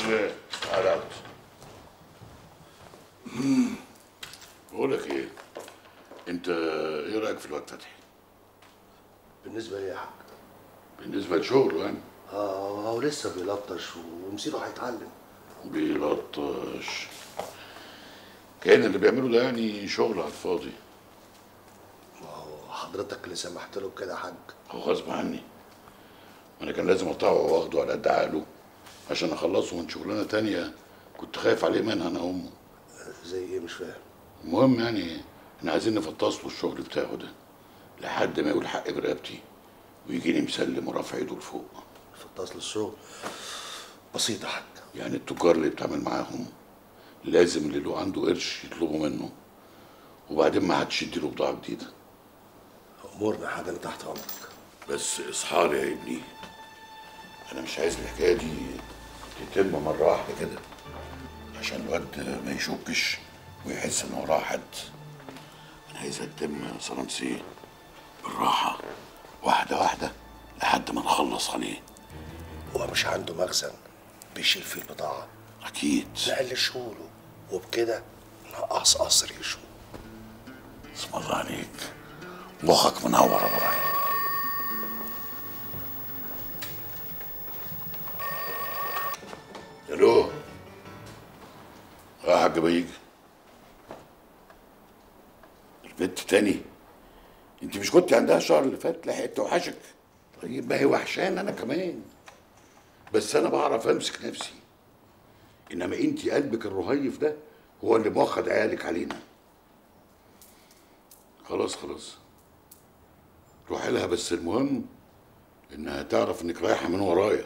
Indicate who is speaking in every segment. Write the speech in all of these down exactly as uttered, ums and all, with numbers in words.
Speaker 1: ايه؟ تعالى اقعد. بقول لك ايه؟ انت ايه رايك في الواد فتحي؟
Speaker 2: بالنسبه لي يا حاج،
Speaker 1: بالنسبه لشغله يعني؟
Speaker 2: اه هو لسه بيلطش ومصيره هيتعلم.
Speaker 1: بيلطش؟ كأن اللي بيعمله ده يعني شغل على الفاضي.
Speaker 2: ما هو حضرتك اللي سمحت له بكده يا حاج.
Speaker 1: هو غصب عني، وانا كان لازم اقطعه واخده على قد عقله عشان اخلصه من شغلانه تانية كنت خايف عليه منها انا وامه.
Speaker 2: زي ايه؟ مش فاهم.
Speaker 1: المهم يعني احنا عايزين نفطس له الشغل بتاعه ده لحد ما يقول حق برقبتي ويجيني مسلم ورافع ايده لفوق.
Speaker 2: فطاس للشغل بسيط يا حاج.
Speaker 1: يعني التجار اللي بتعمل معاهم لازم اللي له عنده قرش يطلبوا منه، وبعدين ما حدش يديله بضاعه جديده.
Speaker 2: امورنا يا حاج، انا تحت امرك.
Speaker 1: بس اصحى لي يا ابني، انا مش عايز الحكايه دي تتم مره واحده كده عشان الواد ما يشكش ويحس ان وراه حد. انا عايزها تتم صلانسيه بالراحه، واحده واحده لحد ما نخلص عليه.
Speaker 2: هو مش عنده مخزن بيشيل فيه البضاعه؟
Speaker 1: اكيد.
Speaker 2: نقلشه له وبكده نقص قصر يشوف.
Speaker 1: اسم الله عليك، مخك منور يا ابراهيم. الو يا حاج بيجي البنت تاني؟ انت مش كنت عندها الشهر اللي فات لحقت توحشك؟ طيب ما هي وحشان انا كمان، بس انا بعرف امسك نفسي، انما انت قلبك الرهيف ده هو اللي موخد عيالك علينا. خلاص خلاص روحي لها، بس المهم انها تعرف انك رايحه من ورايا.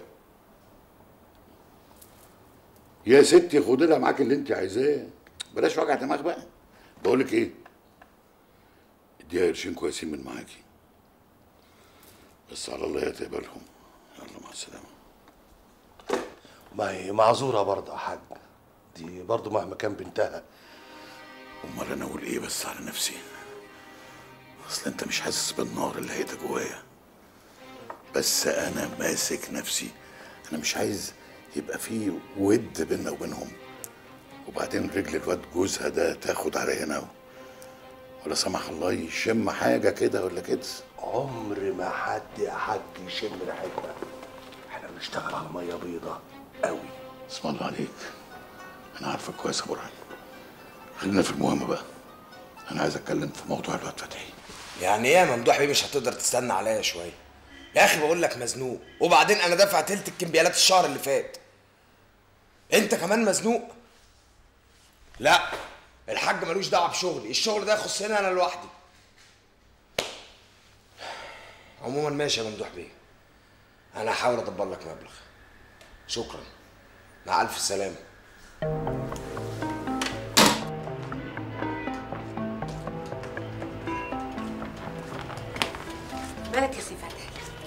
Speaker 1: يا ستي خدي لها معاك اللي انت عايزاه، بلاش وجع دماغ بقى. بقول لك ايه، اديها قرشين كويسين من معاكي، بس على الله يتقبلهم. يلا مع السلامه.
Speaker 2: ما هي معذوره برضه يا حاج، دي برضه مهما كان بنتها.
Speaker 1: امال انا اقول ايه بس على نفسي؟ اصل انت مش حاسس بالنار اللي هيدا جوايا، بس انا ماسك نفسي. انا مش عايز يبقى في ود بيننا وبينهم، وبعدين رجل الواد جوزها ده تاخد على هنا ولا سمح الله يشم حاجه كده ولا كده.
Speaker 2: عمر ما حد يا حاج يشم ريحتنا، احنا بنشتغل على ميه بيضة قوي.
Speaker 1: اسم الله عليك، انا عارفك كويس يا برهان. خلينا في المهم بقى، انا عايز اتكلم في موضوع الواد فتحي.
Speaker 3: يعني ايه يا ممدوح بيه مش هتقدر تستنى عليا شويه؟ يا اخي بقول لك مزنوق، وبعدين انا دافع تلت الكمبيالات الشهر اللي فات. انت كمان مزنوق؟ لا الحاج ملوش دعوه بشغلي، الشغل ده يخصني انا لوحدي. عموما ماشي يا ممدوح بيه، انا هحاول ادبر لك مبلغ. شكرا، مع الف سلامه.
Speaker 4: مالك يا سي فتحي؟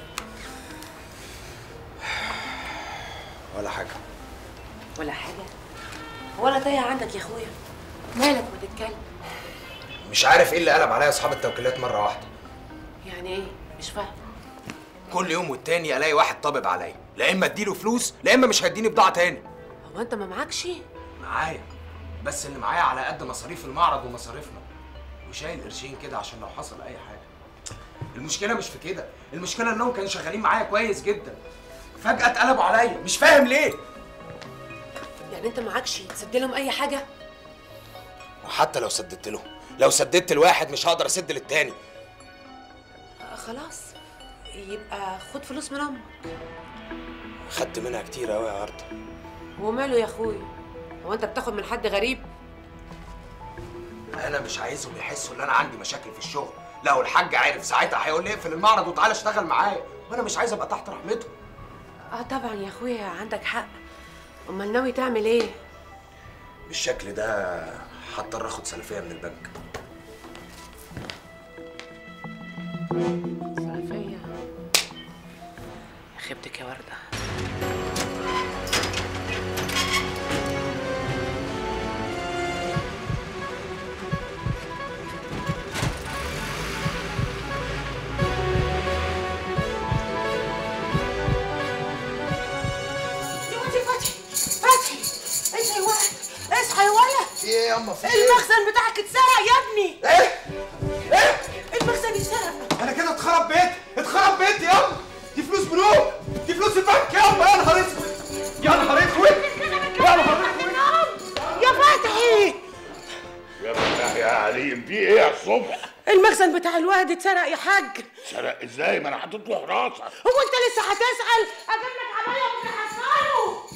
Speaker 3: ولا حاجه.
Speaker 4: ولا حاجه؟ هو انا تايه عندك يا اخويا؟ مالك ما تتكلم؟
Speaker 3: مش عارف ايه اللي قلب عليا اصحاب التوكيلات مره واحده.
Speaker 4: يعني ايه؟ مش فاهم.
Speaker 3: كل يوم والتاني الاقي واحد طابب عليا، لا اما اديله فلوس لا اما مش هيديني بضاعه تاني.
Speaker 4: هو انت ما معكش؟
Speaker 3: معايا، بس اللي معايا على قد مصاريف المعرض ومصاريفنا، وشايل قرشين كده عشان لو حصل اي حاجه. المشكله مش في كده، المشكله انهم كانوا شغالين معايا كويس جدا، فجاه اتقلبوا عليا مش فاهم ليه.
Speaker 4: يعني انت معكش تسد لهم اي حاجه؟
Speaker 3: وحتى لو سددت لهم، لو سددت الواحد مش هقدر اسد للتاني.
Speaker 4: آه خلاص يبقى خد فلوس من امك.
Speaker 3: خدت منها كتير قوي يا ورده.
Speaker 4: وماله يا اخويا؟ هو انت بتاخد من حد غريب؟
Speaker 3: انا مش عايزهم يحسوا ان انا عندي مشاكل في الشغل، لو الحاج عارف ساعتها هيقول لي اقفل المعرض وتعالى اشتغل معايا، وانا مش عايز ابقى تحت رحمته.
Speaker 4: اه طبعا يا اخويا عندك حق. امال ناوي تعمل ايه؟
Speaker 3: بالشكل ده هضطر اخد سلفيه من البنك.
Speaker 4: سلفيه؟ خيبتك يا ورده. فتحي
Speaker 3: في ايه ياما؟ في ايه؟
Speaker 5: المخزن بتاعك اتسرق يا ابني.
Speaker 3: ايه؟ ايه؟
Speaker 5: المخزن اتسرق.
Speaker 3: انا كده اتخرب بيت، اتخرب بيت ياما. دي فلوس بنوك، دي فلوس البنك ياما. يا نهار اسود، يا نهار اسود، يا نهار اسود
Speaker 5: يا فتحي.
Speaker 1: يا فتحي يا عليم، في ايه يا الصبح؟
Speaker 5: المخزن بتاع الواد اتسرق يا حاج.
Speaker 1: سرق ازاي؟ ما انا حطيت له حراسه.
Speaker 5: هو انت لسه هتسأل؟ اجيب لك عمايه وتحصله.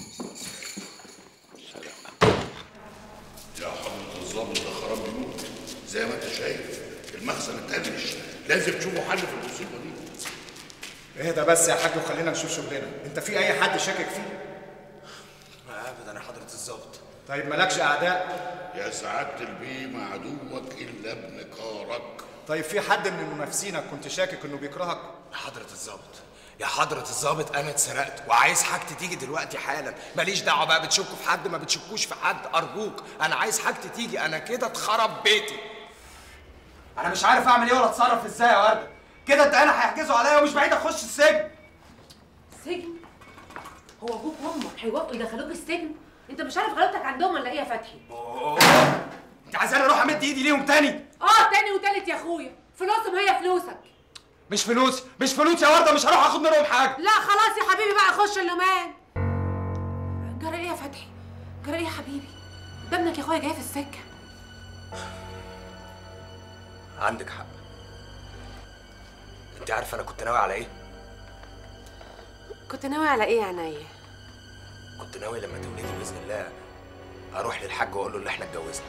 Speaker 1: سرق يا حضرة الظابط، ده خراب بيوت زي ما انت شايف. المخزن اتقلش، لازم تشوفوا حل في المصيبه دي.
Speaker 6: اهدى بس يا حاج وخلينا نشوف شغلنا. انت في اي حد شاكك فيه؟
Speaker 3: ابدا يا حضره الظابط.
Speaker 6: طيب مالكش اعداء؟
Speaker 1: يا سعاده البيه، ما عدوك الا ابن كارك.
Speaker 6: طيب في حد من منافسينك كنت شاكك انه بيكرهك؟
Speaker 3: يا حضره الظابط، يا حضره الظابط، انا اتسرقت وعايز حاجتي تيجي دلوقتي حالا. ماليش دعوه بقى بتشكوا في حد ما بتشكوش في حد، ارجوك انا عايز حاجتي تيجي. انا كده اتخرب بيتي.
Speaker 6: انا مش عارف اعمل ايه ولا اتصرف ازاي يا ورده. كده انت انا هيحجزوا عليا ومش بعيد اخش السجن.
Speaker 4: سجن؟ هو ابوك وامك هيوافقوا يدخلوك السجن؟ انت مش عارف غلطتك عندهم ولا ايه يا فتحي؟
Speaker 6: اوه، انت عايزاني اروح امد ايدي ليهم تاني؟
Speaker 4: اه تاني وتالت يا اخويا، فلوسهم هي فلوسك.
Speaker 6: مش فلوسي، مش فلوسي يا ورده، مش هروح اخد منهم حاجه.
Speaker 4: لا خلاص يا حبيبي بقى، خش اللومان. جرى ايه يا فتحي؟ جرى ايه يا حبيبي؟ ده ابنك يا اخويا جاي في السكه.
Speaker 3: عندك حق. انت عارف انا كنت ناوي على ايه؟
Speaker 4: كنت ناوي على ايه يا عينيا؟
Speaker 3: كنت ناوي لما تولدي باذن الله اروح للحاج واقول له اللي احنا اتجوزنا.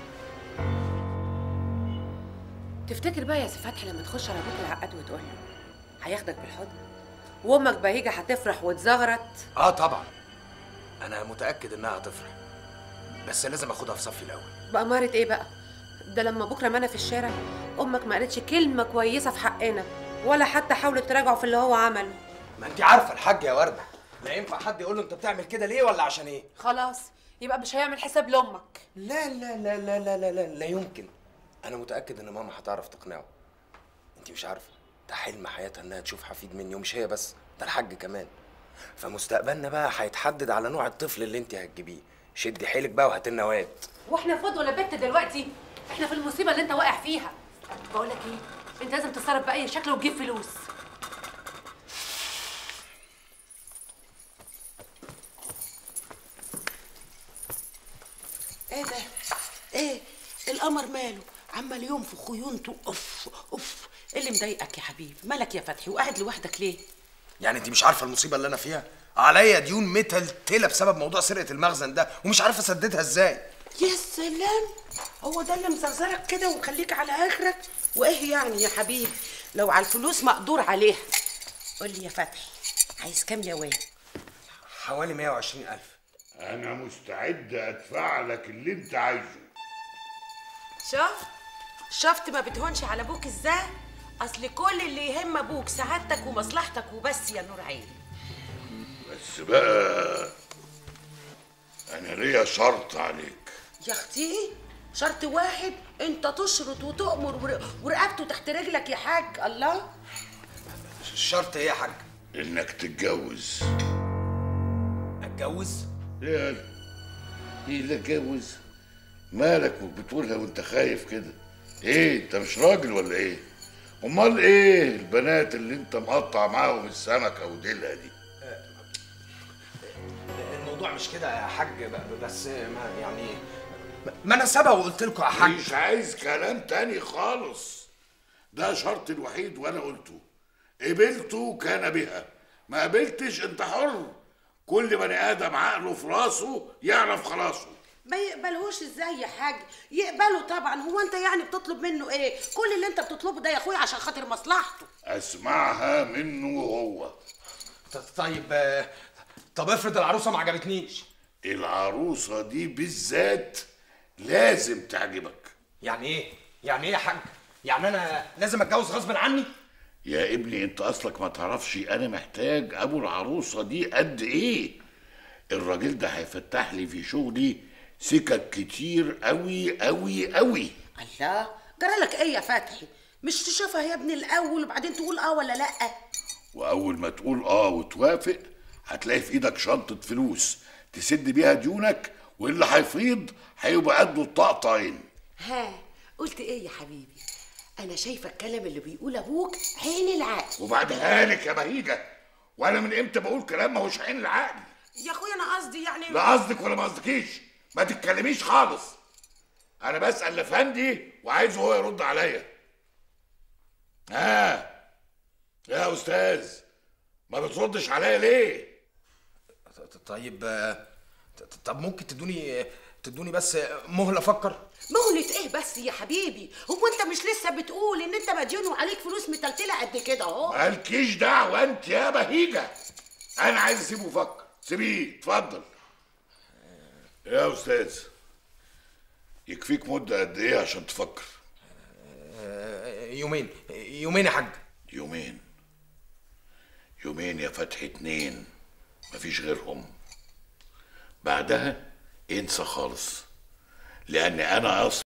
Speaker 4: تفتكر بقى يا سي فتحي لما تخش على ابوك العقاد وتقول له هياخدك بالحضن وامك بهيجه هتفرح وتزغرط؟
Speaker 3: اه طبعا، انا متاكد انها هتفرح، بس لازم اخدها في صفي الاول.
Speaker 4: بأمارة ايه بقى؟ ده لما بكره ما انا في الشارع امك ما قالتش كلمه كويسه في حقنا، ولا حتى حاولت تراجعه في اللي هو عمله.
Speaker 3: ما انت عارفه الحاج يا ورده، لا ينفع حد يقول له انت بتعمل كده ليه ولا عشان ايه.
Speaker 4: خلاص يبقى مش هيعمل حساب لامك.
Speaker 3: لا لا لا لا لا لا لا, لا يمكن. انا متاكد ان ماما هتعرف تقنعه. انت مش عارفه ده حلم حياتها انها تشوف حفيد مني، ومش هي بس، ده الحاج كمان. فمستقبلنا بقى هيتحدد على نوع الطفل اللي انت هتجيبيه. شدي حيلك بقى وهات لنا واد.
Speaker 4: واحنا فاض ولا بت دلوقتي؟ احنا في المصيبه اللي انت واقع فيها. بقول لك ايه، انت لازم تتصرف باي شكل وتجيب فلوس.
Speaker 5: ايه ده؟ ايه؟ القمر ماله؟ عمال ينفخ وينطق. اوف اوف. ايه اللي مضايقك يا حبيبي؟ مالك يا فتحي وقاعد لوحدك ليه؟
Speaker 3: يعني انت مش عارفه المصيبه اللي انا فيها؟ عليا ديون متلتله بسبب موضوع سرقه المخزن ده، ومش عارف اسددها ازاي.
Speaker 5: يا سلام، هو ده اللي مزرزرك كده ومخليك على اخرك؟ وايه يعني يا حبيبي؟ لو على الفلوس مقدور عليها. قول لي يا فتحي، عايز كام يا واد؟
Speaker 3: حوالي مية وعشرين ألف.
Speaker 1: انا مستعد ادفع لك اللي انت عايزه.
Speaker 5: شفت؟ شفت ما بتهونش على ابوك ازاي؟ اصل كل اللي يهم ابوك سعادتك ومصلحتك وبس يا نور عيني.
Speaker 1: بس بقى انا ليا شرط عليك.
Speaker 5: يا اختي شرط واحد؟ انت تشرط وتؤمر ورقبته تحت رجلك يا حاج. الله،
Speaker 3: الشرط ايه يا حاج؟
Speaker 1: انك تتجوز.
Speaker 3: اتجوز؟
Speaker 1: يا ايه اللي اتجوز؟ مالك بتقولها وانت خايف كده؟ ايه انت مش راجل ولا ايه؟ امال ايه البنات اللي انت مقطع معاهم السمكه وديلها دي؟
Speaker 3: الموضوع مش كده يا حاج، بس ما يعني ما انا سبق وقلت لكم يا حاج.
Speaker 1: مش عايز كلام تاني خالص. ده شرط الوحيد وانا قلته. قبلته كان بها، ما قبلتش انت حر. كل بني ادم عقله في راسه يعرف خلاصه.
Speaker 5: ما يقبلهوش ازاي يا حاج؟ يقبله طبعا. هو انت يعني بتطلب منه ايه؟ كل اللي انت بتطلبه ده يا اخويا عشان خاطر مصلحته.
Speaker 1: اسمعها منه هو.
Speaker 3: طيب طب افرض العروسه ما عجبتنيش؟
Speaker 1: العروسه دي بالذات لازم تعجبك.
Speaker 3: يعني ايه؟ يعني ايه يا حاج؟ يعني انا لازم اتجوز غصب عني؟
Speaker 1: يا ابني انت اصلك ما تعرفش انا محتاج ابو العروسه دي قد ايه. الراجل ده هيفتح لي في شغلي سكك كتير قوي قوي قوي.
Speaker 5: الله، جرالك ايه يا فتحي؟ مش تشوفها يا ابني الاول وبعدين تقول اه ولا لا؟
Speaker 1: واول ما تقول اه وتوافق هتلاقي في ايدك شنطه فلوس تسد بيها ديونك واللي هيفيض هيبقى قده الطقطين.
Speaker 5: ها قلت ايه يا حبيبي؟ انا شايفه الكلام اللي بيقول ابوك عين العقل.
Speaker 1: وبعدها لك يا بهيجه، وانا من امتى بقول كلام ما هوش عين العقل؟
Speaker 5: يا اخويا انا قصدي يعني
Speaker 1: لا قصدك ولا ما قصدكيش، ما تتكلميش خالص. انا بسال لفندي وعايزه هو يرد عليا. ها يا استاذ، ما بتردش عليا ليه؟
Speaker 3: طيب آه، طب ممكن تدوني تدوني بس مهله افكر؟
Speaker 5: مهلة ايه بس يا حبيبي؟ هو انت مش لسه بتقول ان انت مديون وعليك فلوس متلتله قد كده اهو؟
Speaker 1: مالكيش دعوه انت يا بهيجه، انا عايز اسيبه يفكر. سيبيه اتفضل. يا استاذ يكفيك مده قد ايه عشان تفكر؟
Speaker 3: يومين يومين يا حاج.
Speaker 1: يومين؟ يومين يا فتحي، اتنين مفيش غيرهم. بعدها انسى خالص، لان انا اصلا